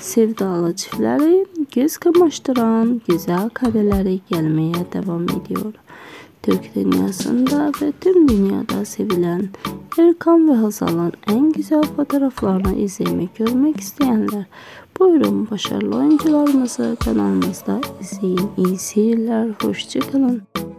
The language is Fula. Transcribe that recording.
Sevdalı çiftleri göz kamaştıran güzel kareleri gelmeye devam ediyor. Türk dünyasında ve tüm dünyada sevilen Erkan ve Hazal'ın en güzel fotoğraflarını izlemek, görmek isteyenler buyurun başarılı oyuncularımızı kanalımızda izleyin. İyi seyirler, hoşça kalın.